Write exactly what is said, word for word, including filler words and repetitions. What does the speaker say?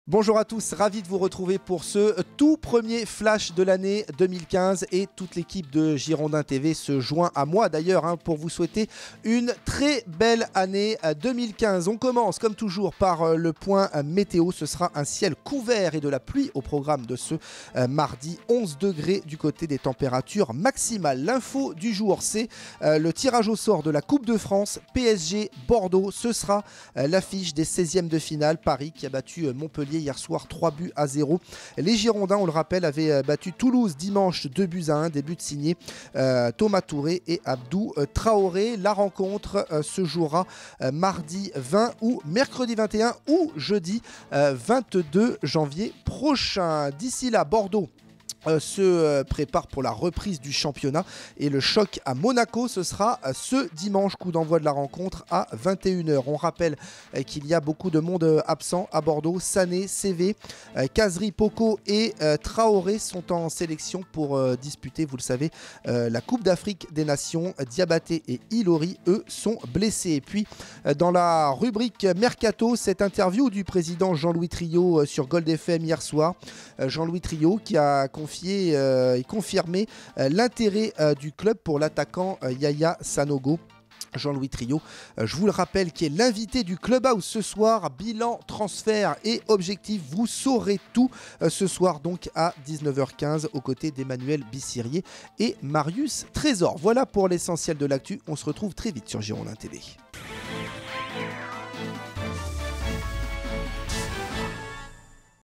Bonjour à tous, ravi de vous retrouver pour ce tout premier flash de l'année deux mille quinze et toute l'équipe de Girondins T V se joint à moi d'ailleurs hein, pour vous souhaiter une très belle année deux mille quinze. On commence comme toujours par le point météo, ce sera un ciel couvert et de la pluie au programme de ce mardi, onze degrés du côté des températures maximales. L'info du jour c'est le tirage au sort de la Coupe de France, P S G Bordeaux, ce sera l'affiche des seizièmes de finale, Paris qui a battu Montpellier hier soir trois buts à zéro. Les Girondins, on le rappelle, avaient battu Toulouse dimanche deux buts à un, des buts signés euh, Thomas Touré et Abdou euh, Traoré. La rencontre euh, se jouera euh, mardi vingt ou mercredi vingt et un ou jeudi euh, vingt-deux janvier prochain. D'ici là, Bordeaux Euh, se euh, prépare pour la reprise du championnat et le choc à Monaco ce sera euh, ce dimanche, coup d'envoi de la rencontre à vingt et une heures. On rappelle euh, qu'il y a beaucoup de monde euh, absent à Bordeaux. Sané, C V, euh, Kazri, Poko et euh, Traoré sont en sélection pour euh, disputer, vous le savez, euh, la Coupe d'Afrique des Nations. Diabaté et Ilori, eux, sont blessés. Et puis euh, dans la rubrique Mercato, cette interview du président Jean-Louis Trio euh, sur Gold F M hier soir. Euh, Jean-Louis Trio qui a confié euh, et confirmé euh, l'intérêt euh, du club pour l'attaquant euh, Yaya Sanogo. Jean-Louis Trio, euh, je vous le rappelle, qui est l'invité du Clubhouse ce soir. Bilan, transfert et objectif, vous saurez tout euh, ce soir donc à dix-neuf heures quinze aux côtés d'Emmanuel Bissirier et Marius Trésor. Voilà pour l'essentiel de l'actu, on se retrouve très vite sur Girondins T V.